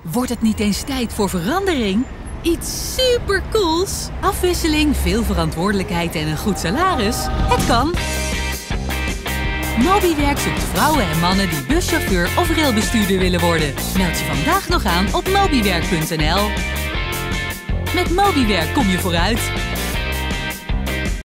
Wordt het niet eens tijd voor verandering? Iets supercools? Afwisseling, veel verantwoordelijkheid en een goed salaris? Het kan! Mobiwerk zoekt vrouwen en mannen die buschauffeur of railbestuurder willen worden. Meld je vandaag nog aan op mobiwerk.nl. Met Mobiwerk kom je vooruit.